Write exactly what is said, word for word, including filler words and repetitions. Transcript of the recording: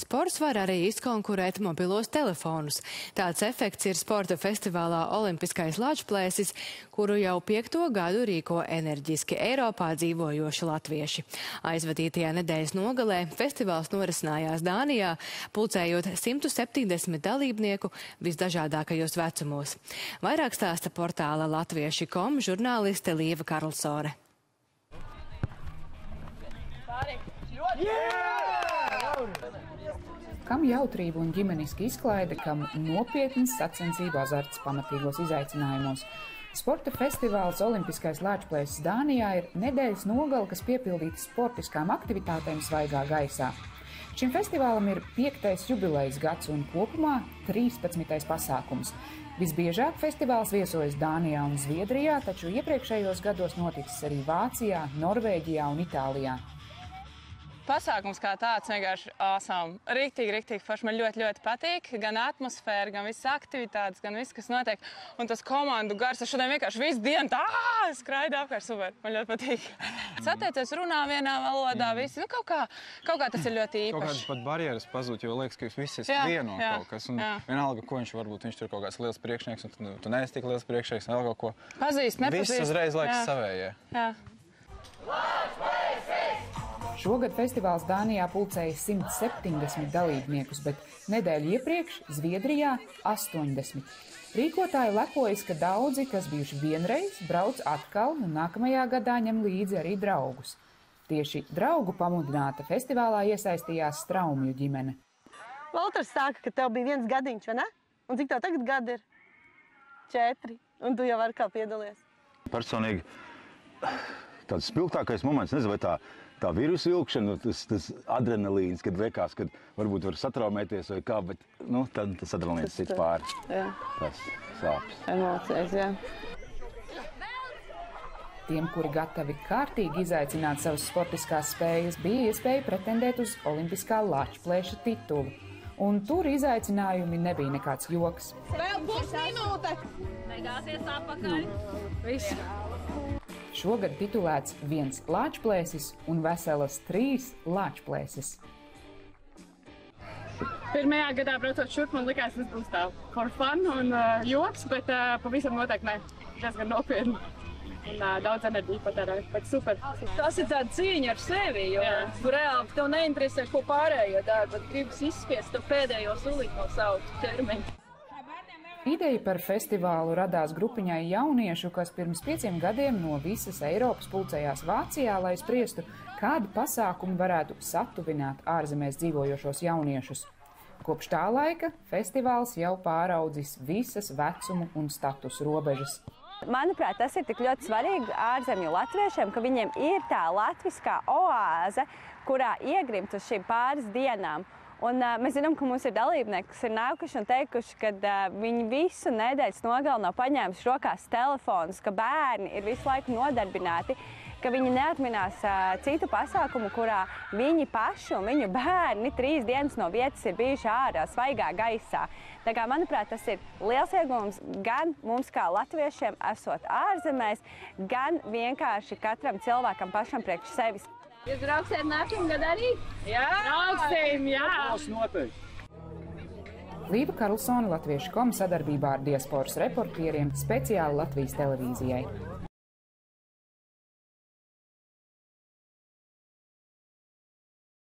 sports var arī izkonkurēt mobilos telefonus. Tāds efekts ir sporta festivālā Olimpiskais Lačplēsis, kuru jau piekto gadu rīko enerģiski Eiropā dzīvojoši latvieši. Aizvadītajā nedēļas nogalē festivāls norisinājās Dānijā, pulcējot simt septiņdesmit dalībnieku visdažādākajos vecumos. Vairāk stāsta portāla latvieši punkt com žurnāliste Lieva Karlsone. Kam jautrība un ģimeniska izklaide, kam nopietnas sacensību azarts pamatīgos izaicinājumos. Sporta festivāls Olimpiskais Lačplēsis Dānijā ir nedēļas nogale, kas piepildīta sportiskām aktivitātēm svaigā gaisā. Šim festivālam ir piektais jubilejas gads un kopumā trīspadsmitais pasākums. Visbiežāk festivāls viesojas Dānijā un Zviedrijā, taču iepriekšējos gados noticis arī Vācijā, Norvēģijā un Itālijā. Pasākums kā tāds vienkārši awesome. Riktīgi, riktīgi forši. Man ļoti, ļoti patīk. Gan atmosfēra, gan visas aktivitātes, gan viss, kas notiek. Un tas komandu gars. Es šodien vienkārši visu dienu tā skraidu apkārt. Super. Man ļoti patīk. Satiecies, runā vienā valodā, visi. Nu, kaut kā, kaut kā tas ir ļoti īpaši. Kaut kādas pat barjeras pazūd, jo liekas, ka jūs visi esat vieno kaut kas. Un vienalga, ko viņš varbūt, viņš tur kaut kāds liels priekšnieks, un tu, tu neesi tik liels priekšnieks, vēl kaut ko. Pazīst, nepazīst. Viss uzreiz liekas savējie. Jā. Šogad festivāls Dānijā pulcēja simt septiņdesmit dalībniekus, bet nedēļu iepriekš Zviedrijā astoņdesmit. Rīkotāji lepojas, ka daudzi, kas bijuši vienreiz, brauc atkal un nākamajā gadā ņem līdzi arī draugus. Tieši draugu pamudināta festivālā iesaistījās Straumju ģimene. Valters sāka, ka tev bija viens gadiņš, vai ne? Un cik tev tagad gadi ir? Četri. Un tu jau atkal piedalies. Personīgi tāds spilgtākais moments, nezinu, vai tā Tā vīrusu vilkšana, tas, tas adrenalīns, kad liekas, kad varbūt var satraumēties vai kā, bet nu, tad tas adrenalīns cits pāri. Jā. Tas sāpes. Emocijas, jā. Tiem, kuri gatavi kārtīgi izaicināt savas sportiskās spējas, bija iespēja pretendēt uz Olimpiskā Lačplēša titulu. Un tur izaicinājumi nebija nekāds joks. Vēl pusminūte! Negāsies atpakaļ. Viss. Šogad titulēts viens Lačplēsis un veselas trīs Lačplēsis. Pirmajā gadā braucot šurp, man likās, tas būs tā for fun un uh, joks, bet uh, pavisam noteikti ne. Diezgan nopietni. Un uh, daudz enerģiju patērē, bet super. Tas ir tāda cīņa ar sevi, jo tu reāli tev neinteresē, ko pārējo dara, bet gribas izspiest to pēdējo sulīt no savu ķermeņa. Ideja par festivālu radās grupiņai jauniešu, kas pirms pieciem gadiem no visas Eiropas pulcējās Vācijā, lai spriestu, kādi pasākumi varētu satuvināt ārzemēs dzīvojošos jauniešus. Kopš tā laika festivāls jau pāraudzis visas vecumu un statusu robežas. Manuprāt, tas ir tik ļoti svarīgi ārzemju latviešiem, ka viņiem ir tā latviskā oāze, kurā iegrimt uz šīm pāris dienām. Un, uh, mēs zinām, ka mums ir dalībnieki, kas ir nākuši un teikuši, ka uh, viņi visu nedēļas nogali nav paņēmuši rokās telefonus, ka bērni ir visu laiku nodarbināti, ka viņi neatminās uh, citu pasākumu, kurā viņi paši un viņu bērni trīs dienas no vietas ir bijuši ārā, svaigā gaisā. Tā kā, manuprāt, tas ir liels ieguvums gan mums kā latviešiem esot ārzemēs, gan vienkārši katram cilvēkam pašam priekš sevis. Jūs brauksiet nākamgad arī? Jā! Brauksim, jā! Lieva Karlsone, latviešu punkt com sadarbībā ar diasporas reportieriem speciāli Latvijas televīzijai.